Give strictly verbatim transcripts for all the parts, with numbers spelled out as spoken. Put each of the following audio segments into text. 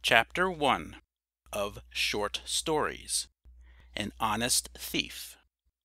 Chapter one of Short Stories. An Honest Thief.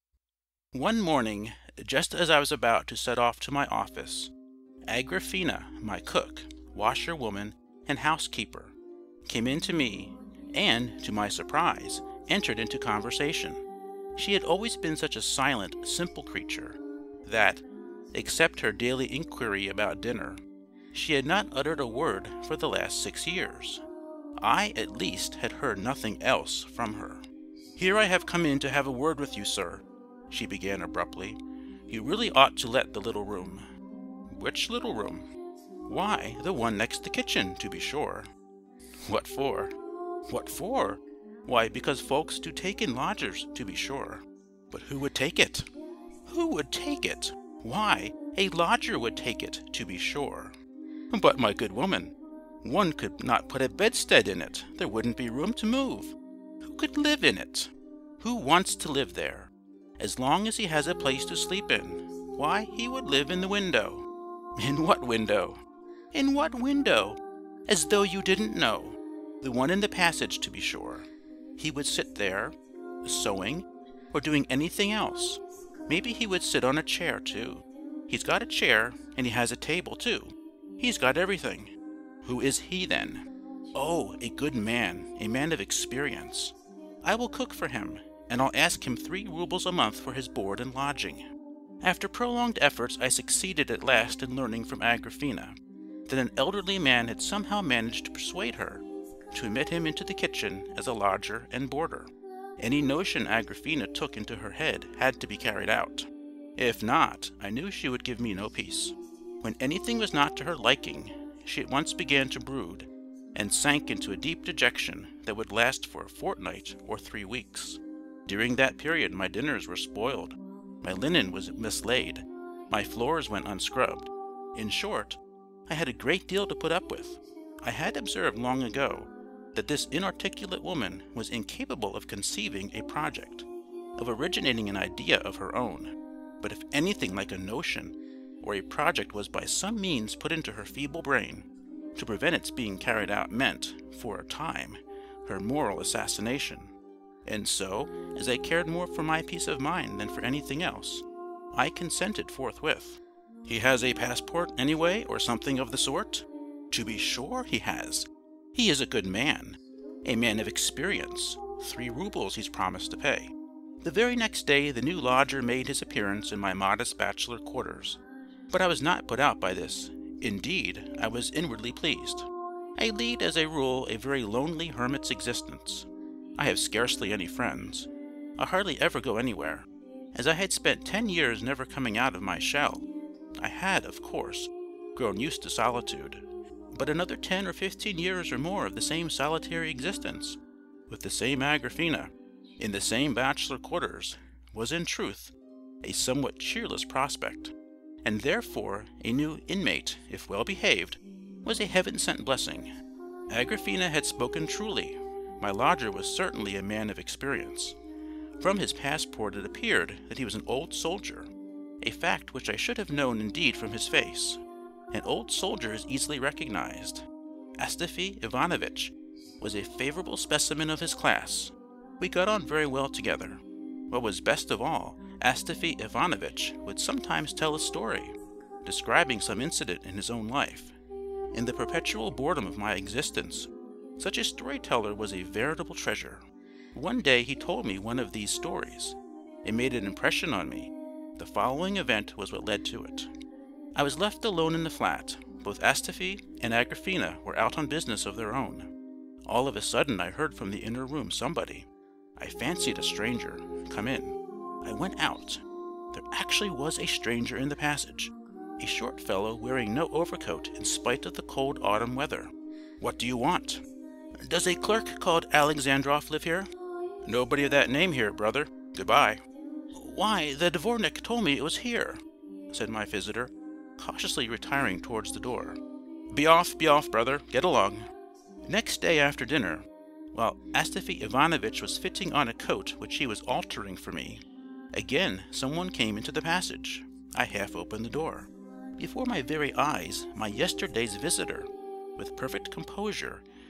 One morning, just as I was about to set off to my office, Agrafena, my cook, washerwoman, and housekeeper, came in to me and, to my surprise, entered into conversation. She had always been such a silent, simple creature that, except her daily inquiry about dinner, she had not uttered a word for the last six years. I, at least, had heard nothing else from her. "Here I have come in to have a word with you, sir," she began abruptly. "You really ought to let the little room." "Which little room?" "Why, the one next the kitchen, to be sure." "What for?" "What for? Why, because folks do take in lodgers, to be sure." "But who would take it?" "Who would take it? Why, a lodger would take it, to be sure." "But, my good woman, one could not put a bedstead in it. There wouldn't be room to move. Who could live in it?" "Who wants to live there? As long as he has a place to sleep in, why, he would live in the window." "In what window?" "In what window? As though you didn't know. The one in the passage, to be sure. He would sit there, sewing, or doing anything else. Maybe he would sit on a chair, too. He's got a chair, and he has a table, too. He's got everything." "Who is he, then?" "Oh, a good man, a man of experience. I will cook for him, and I'll ask him three roubles a month for his board and lodging." After prolonged efforts I succeeded at last in learning from Agrafena that an elderly man had somehow managed to persuade her to admit him into the kitchen as a lodger and boarder. Any notion Agrafena took into her head had to be carried out. If not, I knew she would give me no peace. When anything was not to her liking, she at once began to brood, and sank into a deep dejection that would last for a fortnight or three weeks. During that period my dinners were spoiled, my linen was mislaid, my floors went unscrubbed. In short, I had a great deal to put up with. I had observed long ago that this inarticulate woman was incapable of conceiving a project, of originating an idea of her own. But if anything like a notion or a project was by some means put into her feeble brain, to prevent its being carried out meant, for a time, her moral assassination. And so, as I cared more for my peace of mind than for anything else, I consented forthwith. "He has a passport, anyway, or something of the sort?" "To be sure he has. He is a good man, a man of experience. Three roubles he's promised to pay." The very next day the new lodger made his appearance in my modest bachelor quarters. But I was not put out by this. Indeed, I was inwardly pleased. I lead, as a rule, a very lonely hermit's existence. I have scarcely any friends. I hardly ever go anywhere. As I had spent ten years never coming out of my shell, I had, of course, grown used to solitude. But another ten or fifteen years or more of the same solitary existence, with the same Agrafena, in the same bachelor quarters, was in truth a somewhat cheerless prospect. And therefore a new inmate, if well behaved, was a heaven-sent blessing. Agrafena had spoken truly. My lodger was certainly a man of experience. From his passport it appeared that he was an old soldier, a fact which I should have known indeed from his face. An old soldier is easily recognized. Astafy Ivanovitch was a favorable specimen of his class. We got on very well together. What was best of all, Astafy Ivanovitch would sometimes tell a story, describing some incident in his own life. In the perpetual boredom of my existence, such a storyteller was a veritable treasure. One day he told me one of these stories. It made an impression on me. The following event was what led to it. I was left alone in the flat. Both Astafy and Agrafena were out on business of their own. All of a sudden I heard from the inner room somebody, I fancied a stranger, come in. I went out. There actually was a stranger in the passage, a short fellow wearing no overcoat in spite of the cold autumn weather. "What do you want?" "Does a clerk called Alexandrov live here?" "Nobody of that name here, brother. Goodbye." "Why, the dvornik told me it was here," said my visitor, cautiously retiring towards the door. "Be off, be off, brother. Get along." Next day after dinner, while Astafy Ivanovitch was fitting on a coat which he was altering for me, again someone came into the passage. I half opened the door. Before my very eyes, my yesterday's visitor, with perfect composure,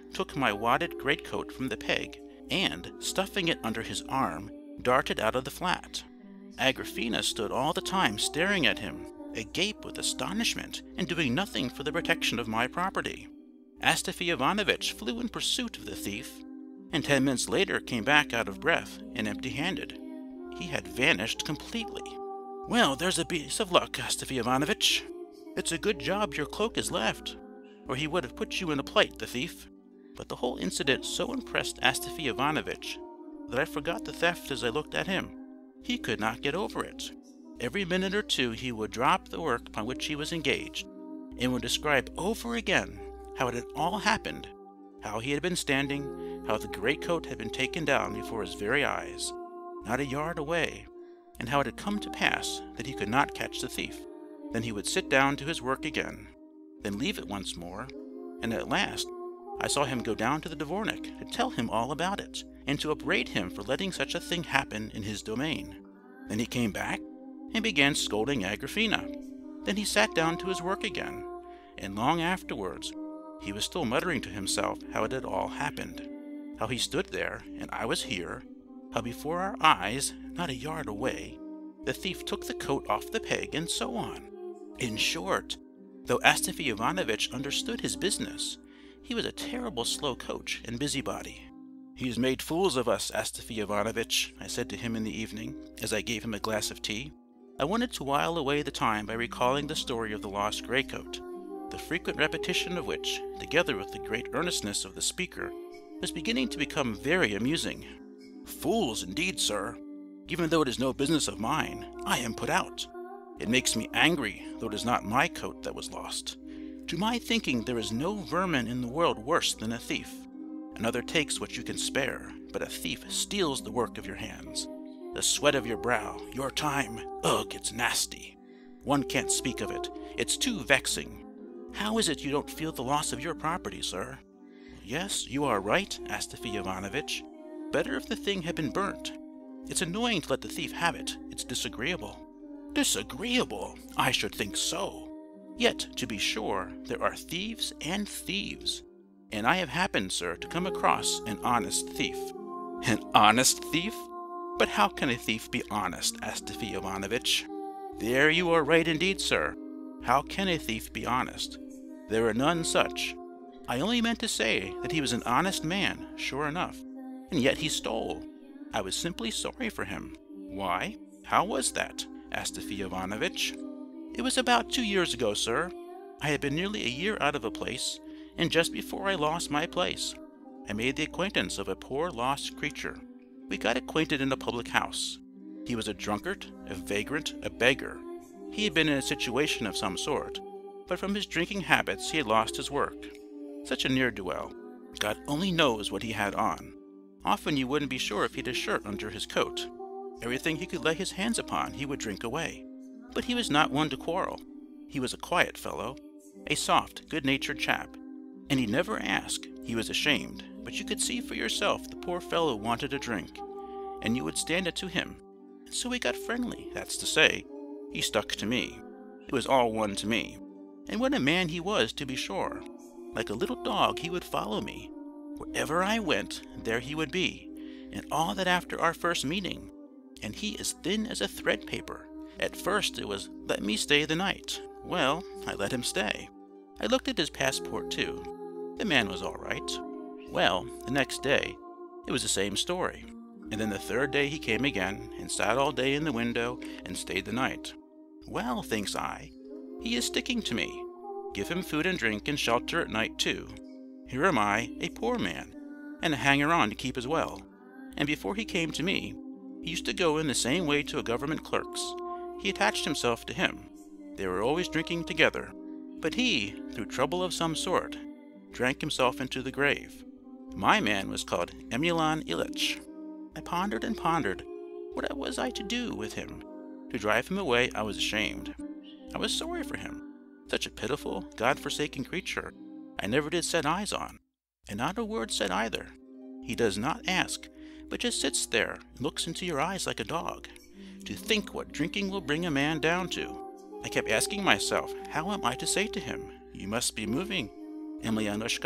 took my wadded greatcoat from the peg, and, stuffing it under his arm, darted out of the flat. Agrafena stood all the time staring at him, agape with astonishment, and doing nothing for the protection of my property. Astafy Ivanovitch flew in pursuit of the thief, and ten minutes later came back out of breath and empty-handed. He had vanished completely. "Well, there's a piece of luck, Astafy Ivanovitch. It's a good job your cloak is left, or he would have put you in a plight, the thief." But the whole incident so impressed Astafy Ivanovitch that I forgot the theft as I looked at him. He could not get over it. Every minute or two he would drop the work upon which he was engaged, and would describe over again how it had all happened, how he had been standing, how the greatcoat had been taken down before his very eyes, not a yard away, and how it had come to pass that he could not catch the thief. Then he would sit down to his work again, then leave it once more, and at last I saw him go down to the dvornik to tell him all about it, and to upbraid him for letting such a thing happen in his domain. Then he came back and began scolding Agrafena. Then he sat down to his work again, and long afterwards he was still muttering to himself how it had all happened, how he stood there and I was here, how before our eyes, not a yard away, the thief took the coat off the peg, and so on. In short, though Astafy Ivanovitch understood his business, he was a terrible slow coach and busybody. "He has made fools of us, Astafy Ivanovitch," I said to him in the evening, as I gave him a glass of tea. I wanted to while away the time by recalling the story of the lost greatcoat, the frequent repetition of which, together with the great earnestness of the speaker, was beginning to become very amusing. "Fools, indeed, sir! Even though it is no business of mine, I am put out. It makes me angry, though it is not my coat that was lost. To my thinking there is no vermin in the world worse than a thief. Another takes what you can spare, but a thief steals the work of your hands, the sweat of your brow, your time. Ugh, it's nasty. One can't speak of it. It's too vexing. How is it you don't feel the loss of your property, sir?" "Yes, you are right, Astafy Ivanovitch. Better if the thing had been burnt. It's annoying to let the thief have it. It's disagreeable." "Disagreeable? I should think so. Yet, to be sure, there are thieves and thieves. And I have happened, sir, to come across an honest thief." "An honest thief? But how can a thief be honest, Astafy Ivanovitch?" "There you are right indeed, sir. How can a thief be honest? There are none such. I only meant to say that he was an honest man, sure enough, and yet he stole. I was simply sorry for him." "Why? How was that, Astafy Ivanovitch?" "It was about two years ago, sir. I had been nearly a year out of a place, and just before I lost my place, I made the acquaintance of a poor lost creature. We got acquainted in a public house. He was a drunkard, a vagrant, a beggar. He had been in a situation of some sort, but from his drinking habits he had lost his work. Such a ne'er-do-well. God only knows what he had on. Often you wouldn't be sure if he'd a shirt under his coat. Everything he could lay his hands upon he would drink away. But he was not one to quarrel. He was a quiet fellow, a soft, good-natured chap, and he never asked. He was ashamed, but you could see for yourself the poor fellow wanted a drink, and you would stand it to him. And so we got friendly, that's to say. He stuck to me. It was all one to me. And what a man he was, to be sure! Like a little dog he would follow me. Wherever I went, there he would be, and all that after our first meeting. And he as thin as a thread paper. At first it was, 'Let me stay the night.' Well, I let him stay. I looked at his passport too. The man was all right. Well, the next day, it was the same story. And then the third day he came again, and sat all day in the window, and stayed the night. Well, thinks I, he is sticking to me. Give him food and drink and shelter at night too. Here am I, a poor man, and a hanger-on to keep as well. And before he came to me, he used to go in the same way to a government clerk's. He attached himself to him. They were always drinking together. But he, through trouble of some sort, drank himself into the grave. My man was called Emelyan Ilyitch. I pondered and pondered. What was I to do with him? To drive him away I was ashamed. I was sorry for him. Such a pitiful, God-forsaken creature I never did set eyes on. And not a word said either. He does not ask, but just sits there and looks into your eyes like a dog. To think what drinking will bring a man down to! I kept asking myself, how am I to say to him, 'You must be moving, Emelianushka'?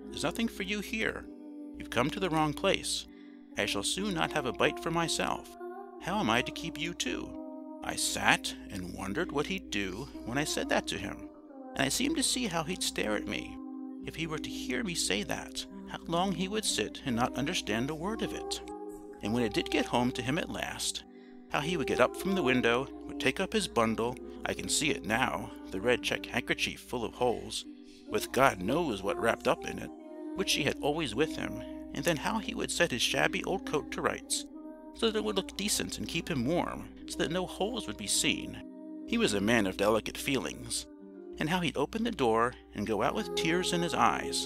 there's nothing for you here. You've come to the wrong place. I shall soon not have a bite for myself. How am I to keep you too?" I sat and wondered what he'd do when I said that to him, and I seemed to see how he'd stare at me. If he were to hear me say that, how long he would sit and not understand a word of it. And when it did get home to him at last, how he would get up from the window, would take up his bundle, I can see it now, the red check handkerchief full of holes, with God knows what wrapped up in it, which he had always with him, and then how he would set his shabby old coat to rights, so that it would look decent and keep him warm, so that no holes would be seen. He was a man of delicate feelings. And how he'd open the door and go out with tears in his eyes.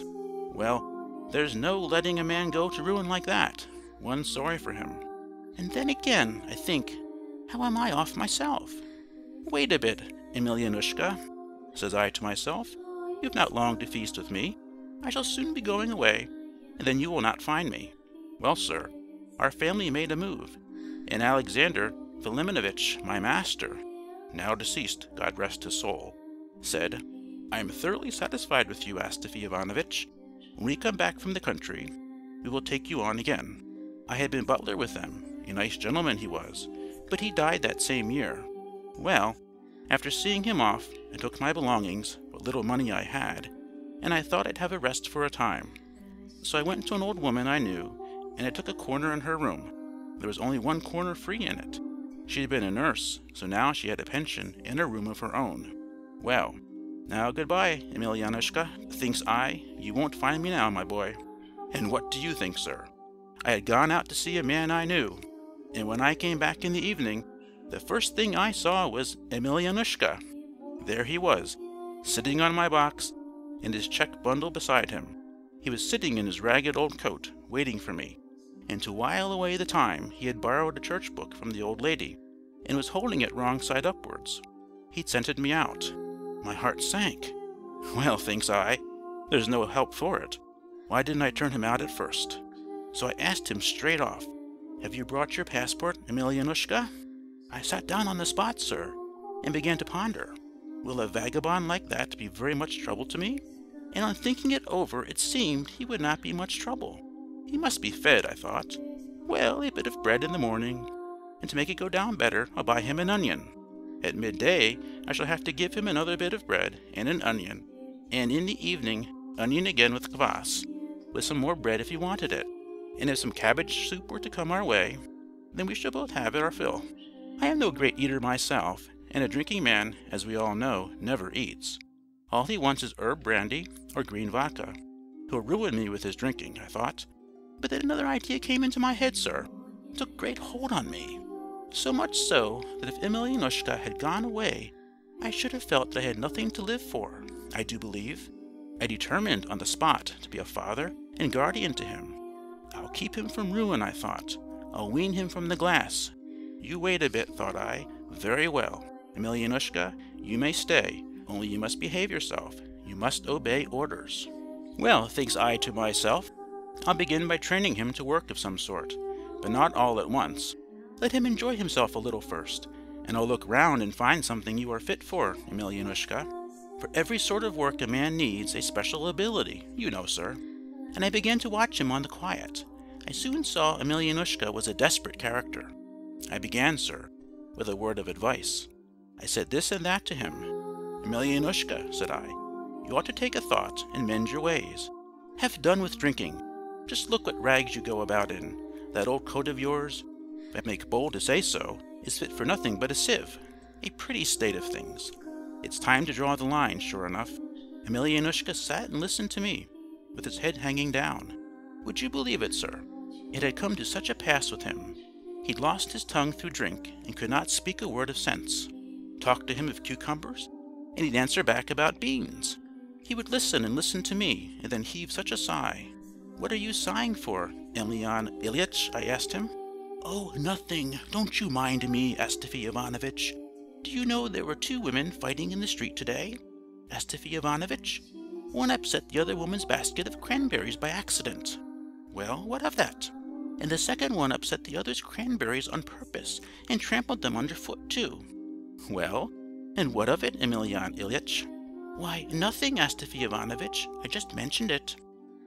Well, there's no letting a man go to ruin like that. One's sorry for him. And then again, I think, how am I off myself? Wait a bit, Emelianushka, says I to myself. You've not long to feast with me. I shall soon be going away, and then you will not find me. Well, sir, our family made a move, and Alexander Filimonovitch, my master, now deceased, God rest his soul, said, "I am thoroughly satisfied with you, Astafy Ivanovitch. When we come back from the country, we will take you on again." I had been butler with them, a nice gentleman he was, but he died that same year. Well, after seeing him off, I took my belongings, what little money I had, and I thought I'd have a rest for a time. So I went to an old woman I knew, and I took a corner in her room. There was only one corner free in it. She had been a nurse, so now she had a pension and a room of her own. Well, now goodbye, Emelianushka, thinks I, you won't find me now, my boy. And what do you think, sir? I had gone out to see a man I knew, and when I came back in the evening, the first thing I saw was Emelianushka. There he was, sitting on my box, and his check bundle beside him. He was sitting in his ragged old coat, waiting for me, and to while away the time he had borrowed a church book from the old lady, and was holding it wrong side upwards. He'd scented me out. My heart sank. Well, thinks I, there's no help for it. Why didn't I turn him out at first? So I asked him straight off, "Have you brought your passport, Emelianushka?" I sat down on the spot, sir, and began to ponder. Will a vagabond like that be very much trouble to me? And on thinking it over, it seemed he would not be much trouble. He must be fed, I thought. Well, a bit of bread in the morning, and to make it go down better, I'll buy him an onion. At midday, I shall have to give him another bit of bread and an onion, and in the evening, onion again with kvass, with some more bread if he wanted it. And if some cabbage soup were to come our way, then we shall both have our fill. I am no great eater myself, and a drinking man, as we all know, never eats. All he wants is herb brandy or green vodka. He'll ruin me with his drinking, I thought. But then another idea came into my head, sir. It took great hold on me. So much so that if Emelianushka had gone away, I should have felt that I had nothing to live for, I do believe. I determined on the spot to be a father and guardian to him. I'll keep him from ruin, I thought. I'll wean him from the glass. You wait a bit, thought I. Very well. Emelianushka, you may stay, only you must behave yourself. You must obey orders. Well, thinks I to myself, I'll begin by training him to work of some sort, but not all at once. Let him enjoy himself a little first, and I'll look round and find something you are fit for, Emelianushka. For every sort of work a man needs a special ability, you know, sir. And I began to watch him on the quiet. I soon saw Emelianushka was a desperate character. I began, sir, with a word of advice. I said this and that to him. Emelianushka, said I, you ought to take a thought and mend your ways. Have done with drinking. Just look what rags you go about in. That old coat of yours, if I make bold to say so, is fit for nothing but a sieve. A pretty state of things. It's time to draw the line, sure enough. Emelianushka sat and listened to me, with his head hanging down. Would you believe it, sir? It had come to such a pass with him. He'd lost his tongue through drink, and could not speak a word of sense. Talk to him of cucumbers, and he'd answer back about beans. He would listen and listen to me, and then heave such a sigh. What are you sighing for, Emelian Ilyitch? I asked him. Oh, nothing. Don't you mind me, Astafy Ivanovitch. Do you know there were two women fighting in the street today? Astafy Ivanovitch? One upset the other woman's basket of cranberries by accident. Well, what of that? And the second one upset the other's cranberries on purpose, and trampled them underfoot too. Well, and what of it, Emelian Ilyitch? Why, nothing, Astafy Ivanovitch. I just mentioned it.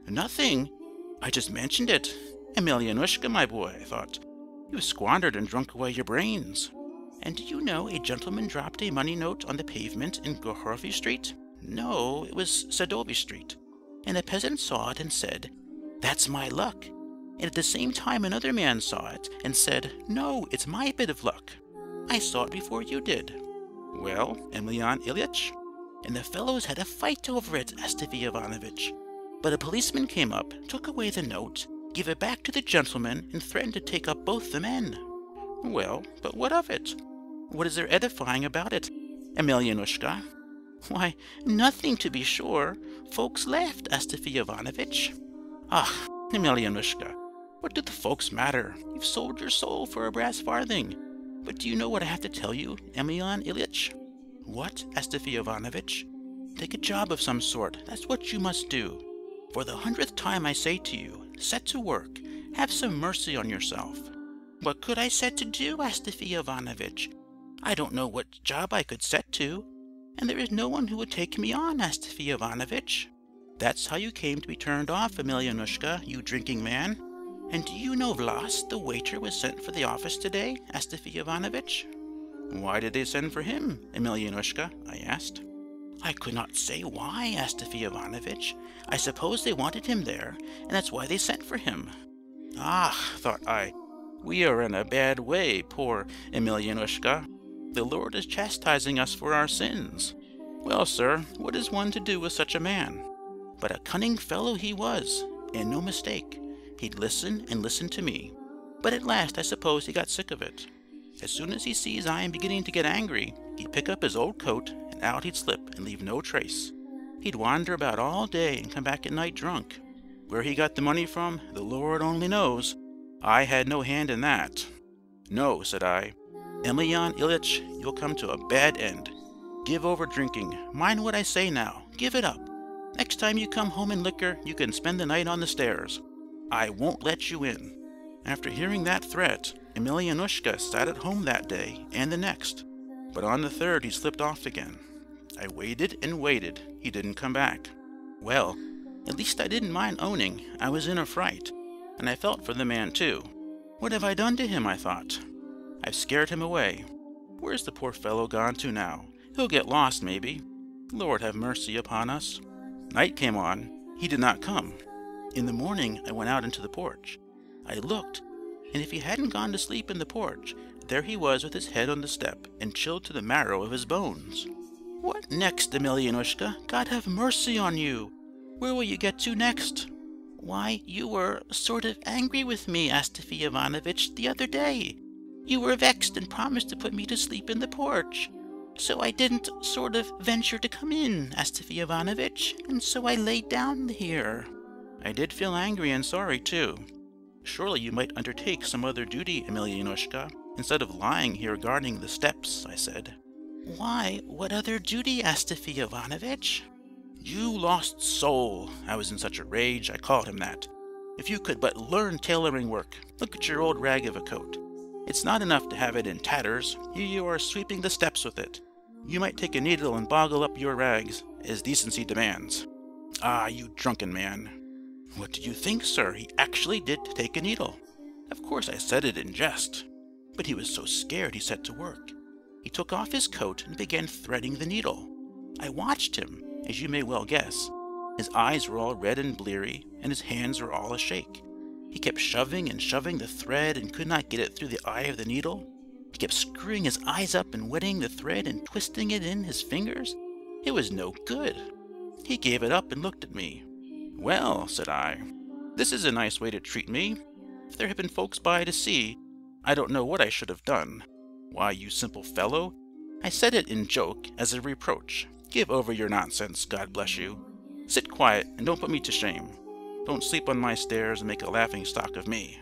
Nothing. I just mentioned it. Emelianushka, my boy, I thought. You've squandered and drunk away your brains. And do you know a gentleman dropped a money note on the pavement in Gohorovy Street? No, it was Sadovy Street. And a peasant saw it and said, 'That's my luck.' And at the same time another man saw it and said, 'No, it's my bit of luck. I saw it before you did.' Well, Emelyan Ilyitch? And the fellows had a fight over it, Astafy Ivanovitch. But a policeman came up, took away the note, gave it back to the gentleman, and threatened to take up both the men." "Well, but what of it? What is there edifying about it, Emelianushka?" "Why, nothing, to be sure. Folks laughed, Astafy Ivanovitch." "Ah, Emelianushka, what do the folks matter? You've sold your soul for a brass farthing. But do you know what I have to tell you, Emelyan Ilyitch?" "What, Astafy Ivanovitch?" "Take a job of some sort, that's what you must do. For the hundredth time I say to you, set to work, have some mercy on yourself." "What could I set to do, Astafy Ivanovitch? I don't know what job I could set to, and there is no one who would take me on, Astafy Ivanovitch." "That's how you came to be turned off, Emelianushka, you drinking man. And do you know Vlas, the waiter, was sent for the office today, Astafy Ivanovitch?" "Why did they send for him, Emelianushka?" I asked. "I could not say why, Astafy Ivanovitch. I suppose they wanted him there, and that's why they sent for him." "Ah," thought I, "we are in a bad way, poor Emelianushka. The Lord is chastising us for our sins. Well, sir, what is one to do with such a man? But a cunning fellow he was, and no mistake. He'd listen and listen to me. But at last I suppose he got sick of it. As soon as he sees I am beginning to get angry, he'd pick up his old coat, and out he'd slip and leave no trace. He'd wander about all day and come back at night drunk. Where he got the money from, the Lord only knows. I had no hand in that." "No," said I. "Emelyan Ilyitch, you'll come to a bad end. Give over drinking. Mind what I say now. Give it up. Next time you come home in liquor, you can spend the night on the stairs. I won't let you in." After hearing that threat, Emelianushka sat at home that day and the next. But on the third he slipped off again. I waited and waited. He didn't come back. Well, at least I didn't mind owning I was in a fright, and I felt for the man too. What have I done to him, I thought. I've scared him away. Where's the poor fellow gone to now? He'll get lost, maybe. Lord have mercy upon us. Night came on. He did not come. In the morning I went out into the porch. I looked, and if he hadn't gone to sleep in the porch, there he was with his head on the step and chilled to the marrow of his bones. "What next, Emelianushka? God have mercy on you! Where will you get to next?" "Why, you were sort of angry with me, Astafy Ivanovitch, the other day. You were vexed and promised to put me to sleep in the porch. So I didn't sort of venture to come in, Astafy Ivanovitch, and so I laid down here." I did feel angry and sorry, too. "Surely you might undertake some other duty, Emelianushka, instead of lying here guarding the steps," I said. "Why, what other duty, Astafy Ivanovitch?" "You lost soul!" I was in such a rage I called him that. "If you could but learn tailoring work! Look at your old rag of a coat. It's not enough to have it in tatters. Here you are sweeping the steps with it. You might take a needle and boggle up your rags, as decency demands." "Ah, you drunken man!" "What do you think, sir? He actually did take a needle. Of course I said it in jest. But he was so scared he set to work. He took off his coat and began threading the needle. I watched him, as you may well guess. His eyes were all red and bleary, and his hands were all a-shake. He kept shoving and shoving the thread and could not get it through the eye of the needle. He kept screwing his eyes up and wetting the thread and twisting it in his fingers. It was no good. He gave it up and looked at me. "Well," said I, "this is a nice way to treat me. If there had been folks by to see, I don't know what I should have done. Why, you simple fellow," I said it in joke as a reproach, "give over your nonsense, God bless you. Sit quiet and don't put me to shame. Don't sleep on my stairs and make a laughing-stock of me."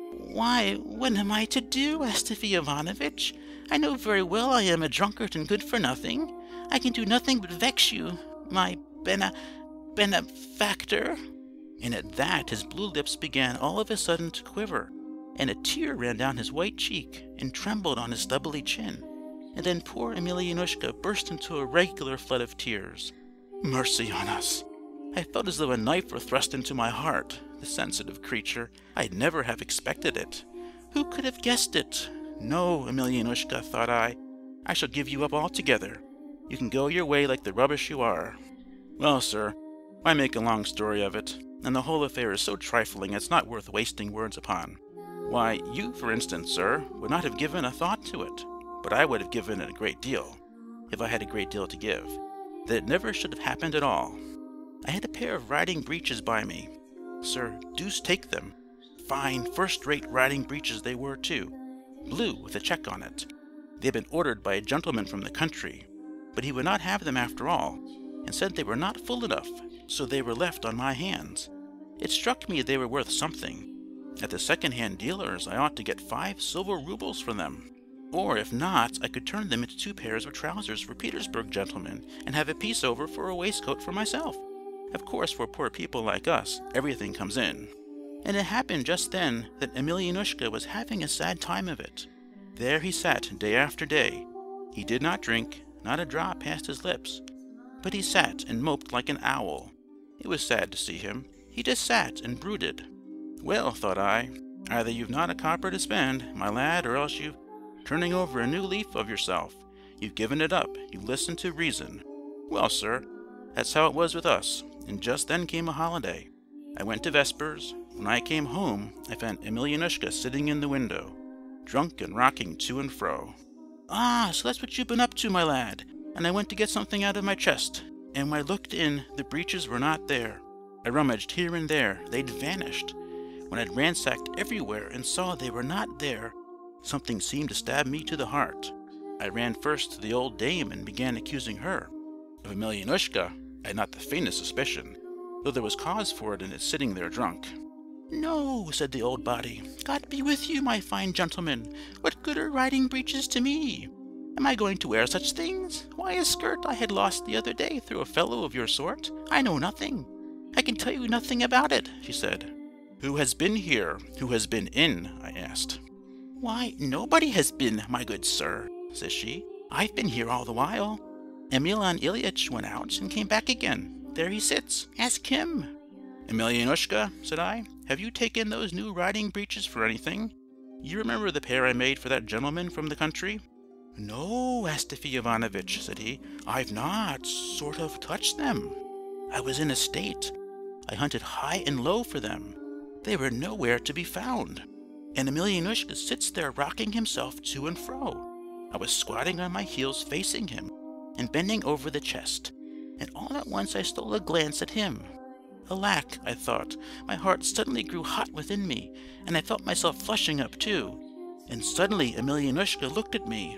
"Why, what am I to do, Astafy Ivanovitch? I know very well I am a drunkard and good for nothing. I can do nothing but vex you, my bena... benefactor." And at that his blue lips began all of a sudden to quiver, and a tear ran down his white cheek and trembled on his stubbly chin. And then poor Emelianushka burst into a regular flood of tears. Mercy on us! I felt as though a knife were thrust into my heart. The sensitive creature! I'd never have expected it. Who could have guessed it? No, Emelianushka, thought I. I shall give you up altogether. You can go your way like the rubbish you are. Well, sir, why make a long story of it? And the whole affair is so trifling it's not worth wasting words upon. Why, you, for instance, sir, would not have given a thought to it, but I would have given it a great deal, if I had a great deal to give, that it never should have happened at all. I had a pair of riding breeches by me. Sir, deuce take them. Fine, first-rate riding breeches they were, too. Blue, with a check on it. They had been ordered by a gentleman from the country, but he would not have them after all, and said they were not full enough, so they were left on my hands. It struck me they were worth something. At the second-hand dealer's I ought to get five silver roubles for them. Or if not, I could turn them into two pairs of trousers for Petersburg gentlemen, and have a piece over for a waistcoat for myself. Of course, for poor people like us, everything comes in. And it happened just then that Emelianushka was having a sad time of it. There he sat day after day. He did not drink, not a drop passed his lips, but he sat and moped like an owl. It was sad to see him. He just sat and brooded. Well, thought I, either you've not a copper to spend, my lad, or else you've turning over a new leaf of yourself. You've given it up. You listened to reason. Well, sir, that's how it was with us. And just then came a holiday. I went to vespers. When I came home, I found Emelianushka sitting in the window, drunk and rocking to and fro. Ah, so that's what you've been up to, my lad. And I went to get something out of my chest, and when I looked in, the breeches were not there. I rummaged here and there. They'd vanished. When I'd ransacked everywhere and saw they were not there, something seemed to stab me to the heart. I ran first to the old dame and began accusing her. Of Emelianushka, I had not the faintest suspicion, though there was cause for it in its sitting there drunk. No, said the old body. God be with you, my fine gentleman. What good are riding breeches to me? Am I going to wear such things? Why, a skirt I had lost the other day through a fellow of your sort. I know nothing. I can tell you nothing about it, she said. Who has been here? Who has been in? I asked. Why, nobody has been, my good sir, says she. I've been here all the while. Emelian Ilyitch went out and came back again. There he sits. Ask him. Emelianushka, said I, have you taken those new riding breeches for anything? You remember the pair I made for that gentleman from the country? No, Astafy Ivanovitch, said he. I've not sort of touched them. I was in a state. I hunted high and low for them. They were nowhere to be found. And Emelianushka sits there rocking himself to and fro. I was squatting on my heels facing him, and bending over the chest, and all at once I stole a glance at him. Alack, I thought, my heart suddenly grew hot within me, and I felt myself flushing up too. And suddenly Emelianushka looked at me.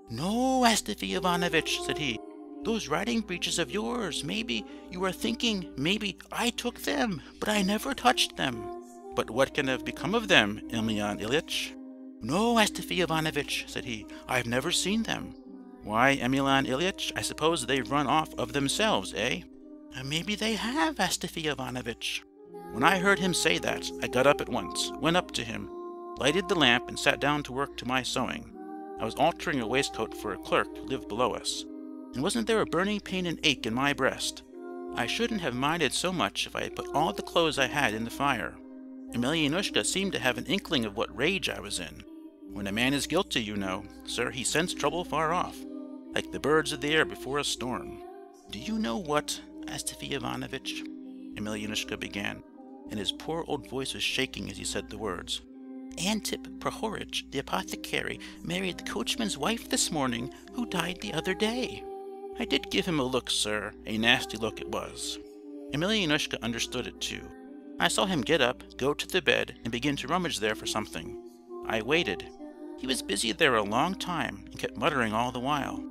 No, Astafy Ivanovitch, said he, those riding breeches of yours, maybe you are thinking, maybe I took them, but I never touched them. But what can have become of them, Emelian Ilyitch? No, Astafy Ivanovitch, said he, I've never seen them. Why, Emelian Ilyitch, I suppose they've run off of themselves, eh? Maybe they have, Astafy Ivanovitch. When I heard him say that, I got up at once, went up to him, lighted the lamp, and sat down to work to my sewing. I was altering a waistcoat for a clerk who lived below us, and wasn't there a burning pain and ache in my breast? I shouldn't have minded so much if I had put all the clothes I had in the fire. Emelianushka seemed to have an inkling of what rage I was in. When a man is guilty, you know, sir, he scents trouble far off, like the birds of the air before a storm. Do you know what, Astafy Ivanovitch? Emelianushka began, and his poor old voice was shaking as he said the words. Antip Prohoritch, the apothecary, married the coachman's wife this morning, who died the other day. I did give him a look, sir, a nasty look it was. Emelianushka understood it too. I saw him get up, go to the bed, and begin to rummage there for something. I waited. He was busy there a long time, and kept muttering all the while.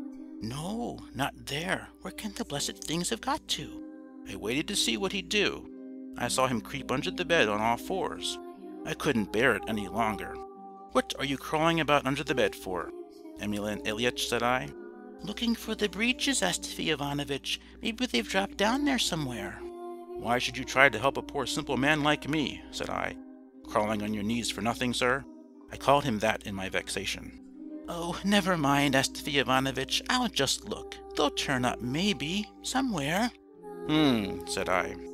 No, not there. Where can the blessed things have got to? I waited to see what he'd do. I saw him creep under the bed on all fours. I couldn't bear it any longer. What are you crawling about under the bed for? Emelian Ilyitch, said I. Looking for the breeches, Astafy Ivanovitch. Maybe they've dropped down there somewhere. Why should you try to help a poor simple man like me, said I. Crawling on your knees for nothing, sir? I called him that in my vexation. Oh, never mind, Astafy Ivanovitch. I'll just look. They'll turn up, maybe, somewhere. Hmm, said I.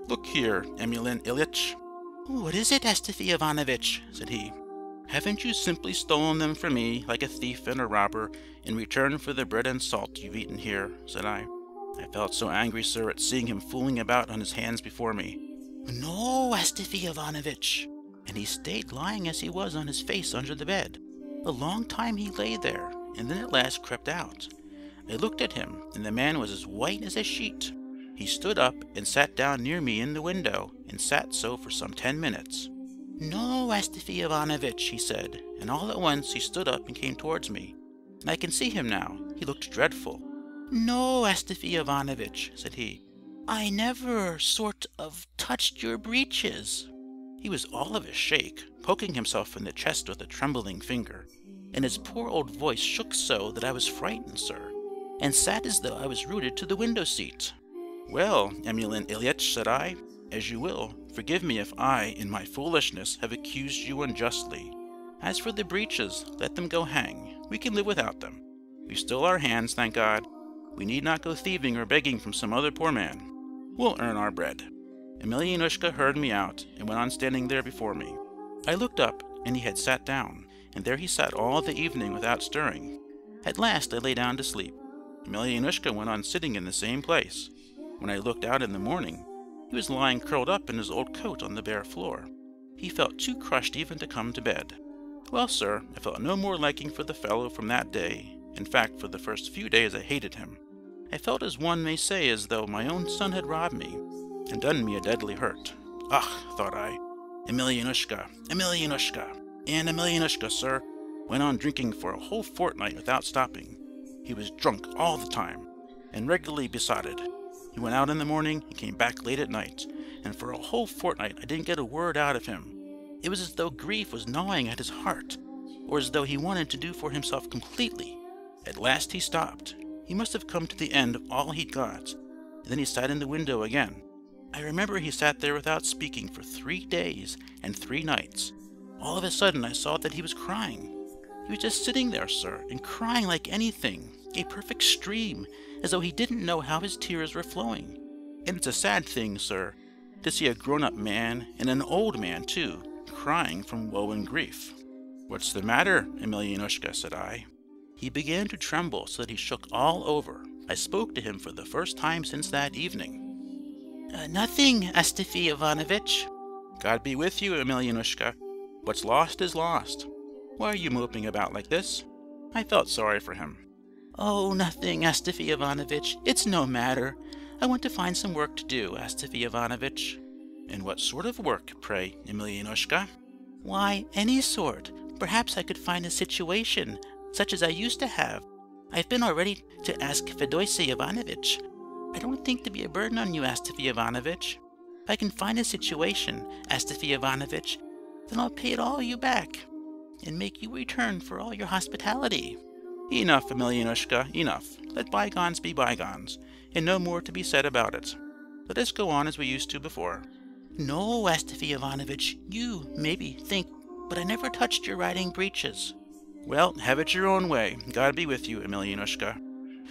"Look here, Emelyan Ilyitch." "What is it, Astafy Ivanovitch?" said he. "Haven't you simply stolen them from me like a thief and a robber in return for the bread and salt you've eaten here?" said I. I felt so angry, sir, at seeing him fooling about on his hands before me. "No, Astafy Ivanovitch." And he stayed lying as he was on his face under the bed. A long time he lay there, and then at last crept out. I looked at him, and the man was as white as a sheet. He stood up and sat down near me in the window, and sat so for some ten minutes. "No, Astafy Ivanovitch," he said, and all at once he stood up and came towards me. And I can see him now. He looked dreadful. "No, Astafy Ivanovitch," said he. "I never sort of touched your breeches." He was all of a shake, poking himself in the chest with a trembling finger, and his poor old voice shook so that I was frightened, sir, and sat as though I was rooted to the window-seat. "Well, Emelyan Ilyitch," said I, "as you will, forgive me if I, in my foolishness, have accused you unjustly. As for the breeches, let them go hang. We can live without them. We've still our hands, thank God. We need not go thieving or begging from some other poor man. We'll earn our bread." Emelyanushka heard me out, and went on standing there before me. I looked up, and he had sat down, and there he sat all the evening without stirring. At last I lay down to sleep. Emelyanushka went on sitting in the same place. When I looked out in the morning, he was lying curled up in his old coat on the bare floor. He felt too crushed even to come to bed. Well, sir, I felt no more liking for the fellow from that day. In fact, for the first few days I hated him. I felt as one may say as though my own son had robbed me, and done me a deadly hurt. "Ah," thought I, "Emelyanushka, Emelyanushka." And Emelyanushka, sir, went on drinking for a whole fortnight without stopping. He was drunk all the time, and regularly besotted. He went out in the morning and came back late at night, and for a whole fortnight I didn't get a word out of him. It was as though grief was gnawing at his heart, or as though he wanted to do for himself completely. At last he stopped. He must have come to the end of all he'd got, and then he sat in the window again. I remember he sat there without speaking for three days and three nights. All of a sudden I saw that he was crying. He was just sitting there, sir, and crying like anything, a perfect stream, as though he didn't know how his tears were flowing. And it's a sad thing, sir, to see a grown-up man, and an old man too, crying from woe and grief. "What's the matter, Emelyanushka?" said I. He began to tremble so that he shook all over. I spoke to him for the first time since that evening. Uh, "Nothing, Astafy Ivanovitch." "God be with you, Emelyanushka. What's lost is lost. Why are you moping about like this?" I felt sorry for him. "Oh, nothing, Astafy Ivanovitch. It's no matter. I want to find some work to do, Astafy Ivanovitch." "And what sort of work, pray, Emelyanushka?" "Why, any sort. Perhaps I could find a situation, such as I used to have. I've been already to ask Fyodor Ivanovitch. I don't think to be a burden on you, Astafy Ivanovitch. If I can find a situation, Astafy Ivanovitch, then I'll pay it all you back, and make you return for all your hospitality." "Enough, Emelyanushka, enough. Let bygones be bygones, and no more to be said about it. Let us go on as we used to before." "No, Astafy Ivanovitch, you, maybe, think, but I never touched your riding breeches." "Well, have it your own way. God be with you, Emelyanushka."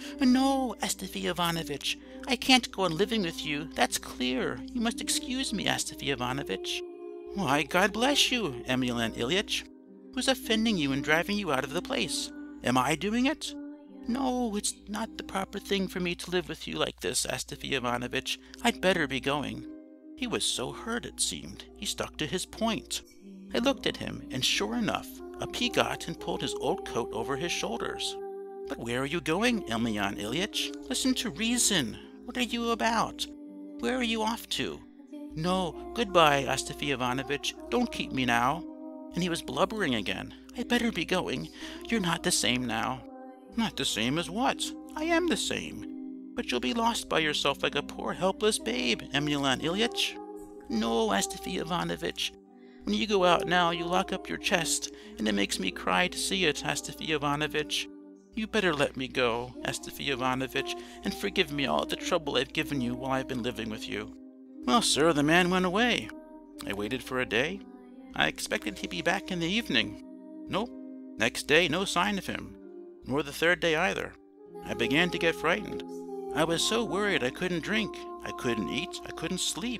"No, Astafy Ivanovitch, I can't go on living with you, that's clear. You must excuse me, Astafy Ivanovitch." "Why, God bless you, Emelyan Ilyitch. Who's offending you and driving you out of the place? Am I doing it?" "No, it's not the proper thing for me to live with you like this, Astafy Ivanovitch. I'd better be going." He was so hurt, it seemed. He stuck to his point. I looked at him, and sure enough, up he got and pulled his old coat over his shoulders. "But where are you going, Emelyan Ilyitch? Listen to reason. What are you about? Where are you off to?" "No, good-bye, Astafy Ivanovitch. Don't keep me now." And he was blubbering again. "I'd better be going. You're not the same now." "Not the same as what? I am the same. But you'll be lost by yourself like a poor helpless babe, Emelyan Ilyitch." "No, Astafy Ivanovitch. When you go out now, you lock up your chest, and it makes me cry to see it, Astafy Ivanovitch. You better let me go, Astafy Ivanovitch, and forgive me all the trouble I've given you while I've been living with you." Well, sir, the man went away. I waited for a day. I expected he'd be back in the evening. Nope. Next day, no sign of him. Nor the third day either. I began to get frightened. I was so worried I couldn't drink. I couldn't eat. I couldn't sleep.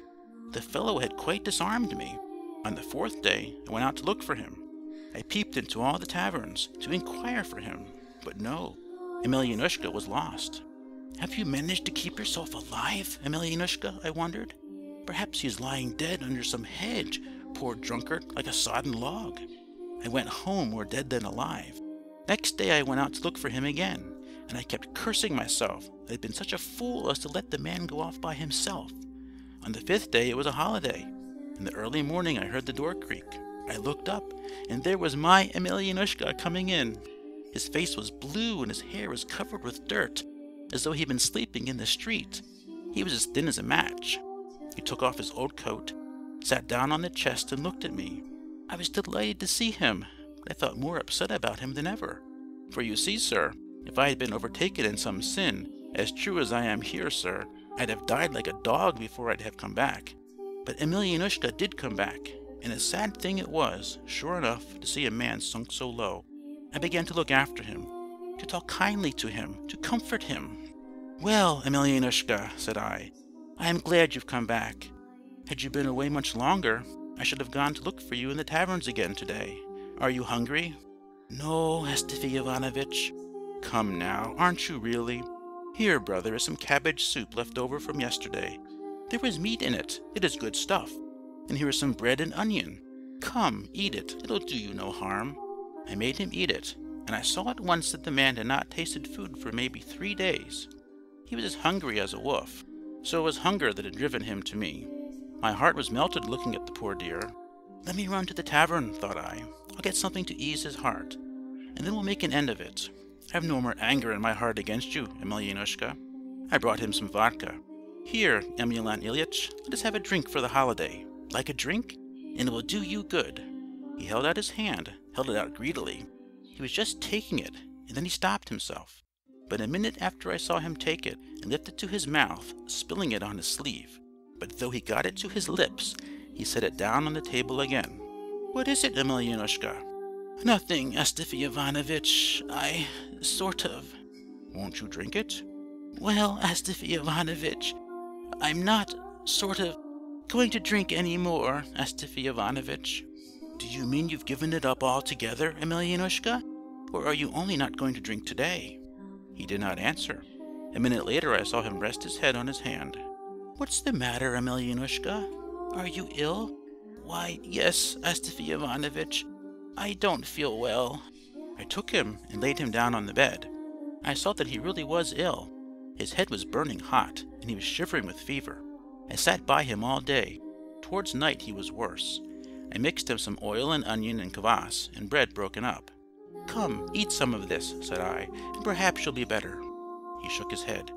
The fellow had quite disarmed me. On the fourth day I went out to look for him. I peeped into all the taverns to inquire for him, but no, Emelyanushka was lost. "Have you managed to keep yourself alive, Emelyanushka?" I wondered. "Perhaps he is lying dead under some hedge, poor drunkard, like a sodden log." I went home more dead than alive. Next day I went out to look for him again, and I kept cursing myself that I had been such a fool as to let the man go off by himself. On the fifth day it was a holiday. In the early morning I heard the door creak. I looked up, and there was my Emelyanushka coming in. His face was blue and his hair was covered with dirt, as though he had been sleeping in the street. He was as thin as a match. He took off his old coat, sat down on the chest and looked at me. I was delighted to see him, but I felt more upset about him than ever. For you see, sir, if I had been overtaken in some sin, as true as I am here, sir, I'd have died like a dog before I'd have come back. But Emelyanushka did come back, and a sad thing it was, sure enough, to see a man sunk so low. I began to look after him, to talk kindly to him, to comfort him. "Well, Emelyanushka," said I, "I am glad you've come back. Had you been away much longer, I should have gone to look for you in the taverns again today. Are you hungry?" "No, Astafy Ivanovitch." "Come now, aren't you really? Here, brother, is some cabbage soup left over from yesterday. There was meat in it. It is good stuff. And here is some bread and onion. Come, eat it. It'll do you no harm." I made him eat it, and I saw at once that the man had not tasted food for maybe three days. He was as hungry as a wolf, so it was hunger that had driven him to me. My heart was melted looking at the poor dear. "Let me run to the tavern," thought I. "I'll get something to ease his heart, and then we'll make an end of it. I have no more anger in my heart against you, Emelyanushka." I brought him some vodka. "Here, Emelyan Ilyitch, let us have a drink for the holiday. Like a drink? And it will do you good." He held out his hand, held it out greedily. He was just taking it, and then he stopped himself. But a minute after I saw him take it and lift it to his mouth, spilling it on his sleeve. But though he got it to his lips, he set it down on the table again. "What is it, Emelyanushka?" "Nothing, Astafy Ivanovitch. I... sort of..." "Won't you drink it?" "Well, Astafy Ivanovitch, I'm not... sort of... going to drink any more, Astafy Ivanovitch." "Do you mean you've given it up altogether, Emelyanushka? Or are you only not going to drink today?" He did not answer. A minute later I saw him rest his head on his hand. "What's the matter, Emelyanushka? Are you ill?" "Why, yes, Astafy Ivanovitch. I don't feel well." I took him and laid him down on the bed. I saw that he really was ill. His head was burning hot, and he was shivering with fever. I sat by him all day. Towards night he was worse. I mixed him some oil and onion and kvass and bread broken up. "Come, eat some of this," said I, "and perhaps you'll be better." He shook his head.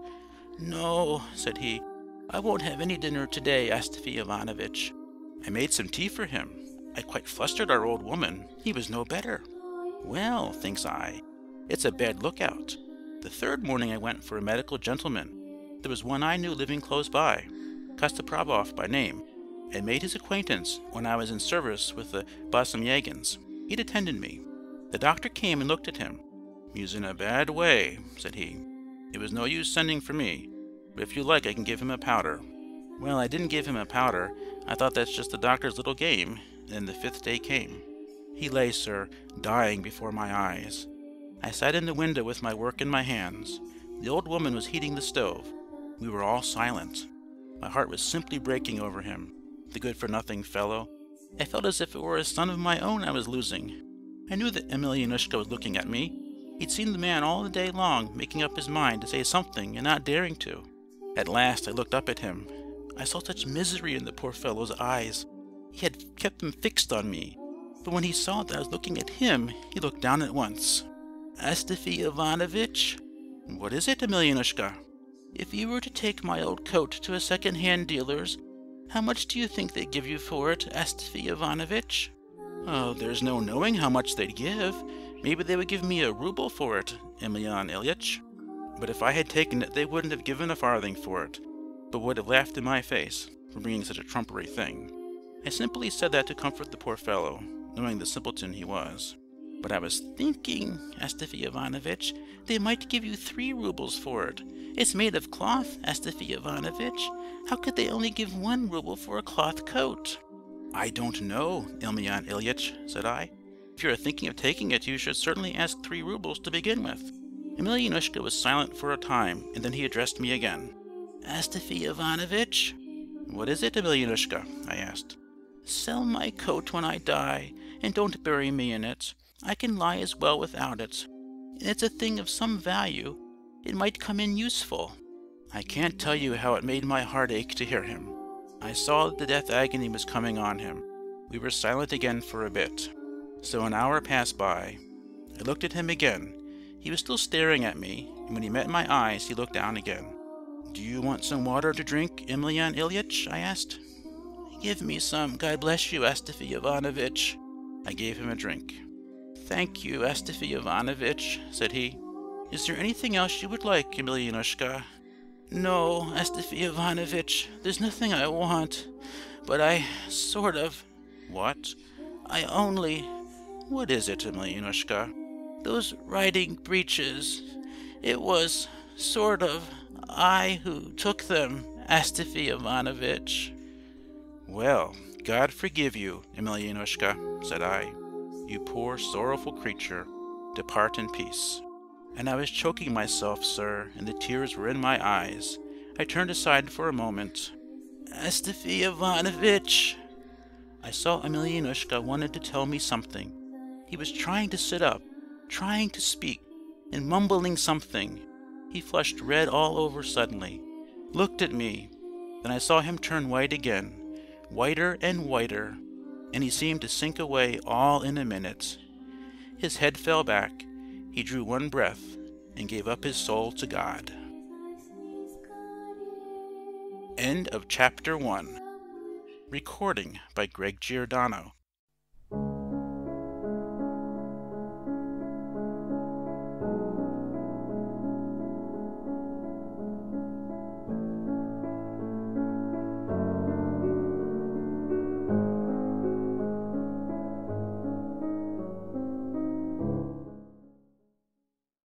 "No," said he, "I won't have any dinner today, Astafy Ivanovitch." I made some tea for him. I quite flustered our old woman. He was no better. Well, thinks I, it's a bad lookout. The third morning I went for a medical gentleman. There was one I knew living close by, Kostopravov by name. I made his acquaintance when I was in service with the Bosomyagins. He'd attended me. The doctor came and looked at him. "He's in a bad way," said he. "It was no use sending for me, but if you like I can give him a powder." Well, I didn't give him a powder. I thought that's just the doctor's little game. Then the fifth day came. He lay, sir, dying before my eyes. I sat in the window with my work in my hands. The old woman was heating the stove. We were all silent. My heart was simply breaking over him. The good-for-nothing fellow. I felt as if it were a son of my own I was losing. I knew that Emelyanushka was looking at me. He'd seen the man all the day long, making up his mind to say something and not daring to. At last I looked up at him. I saw such misery in the poor fellow's eyes. He had kept them fixed on me. But when he saw that I was looking at him, he looked down at once. "Astafy Ivanovitch?" "What is it, Emelyanushka?" "If you were to take my old coat to a second-hand dealer's, how much do you think they'd give you for it, Astafy Ivanovitch?" "Oh, there's no knowing how much they'd give. Maybe they would give me a rouble for it, Emelyan Ilyitch. But if I had taken it, they wouldn't have given a farthing for it, but would have laughed in my face for bringing such a trumpery thing. I simply said that to comfort the poor fellow, knowing the simpleton he was. But I was thinking, Astafy Ivanovitch, they might give you three roubles for it, "It's made of cloth, Astafy Ivanovitch. How could they only give one rouble for a cloth coat?" "I don't know, Emelyan Ilyitch," said I. "If you are thinking of taking it, you should certainly ask three roubles to begin with." Emelyanoushka was silent for a time, and then he addressed me again. "Astafy Ivanovitch." "What is it, Emelyanoushka?" I asked. "Sell my coat when I die, and don't bury me in it. I can lie as well without it. And it's a thing of some value. It might come in useful." I can't tell you how it made my heart ache to hear him. I saw that the death agony was coming on him. We were silent again for a bit. So an hour passed by. I looked at him again. He was still staring at me, and when he met my eyes he looked down again. "Do you want some water to drink, Emelyan Ilyitch?" I asked. "Give me some, God bless you, Astafy Ivanovitch." I gave him a drink. "Thank you, Astafy Ivanovitch," said he. "Is there anything else you would like, Emelyanoushka?" "No, Astafy Ivanovitch, there's nothing I want, but I sort of—" "What?" "I only—" "What is it, Emelyanoushka?" "Those riding breeches. It was sort of I who took them, Astafy Ivanovitch." "Well, God forgive you, Emelyanoushka," said I. "You poor sorrowful creature, depart in peace." And I was choking myself, sir, and the tears were in my eyes. I turned aside for a moment. "Astafy Ivanovitch!" I saw Emelyanoushka wanted to tell me something. He was trying to sit up, trying to speak, and mumbling something. He flushed red all over suddenly, looked at me, then I saw him turn white again, whiter and whiter, and he seemed to sink away all in a minute. His head fell back, he drew one breath, and gave up his soul to God. End of chapter one. Recording by Greg Giordano.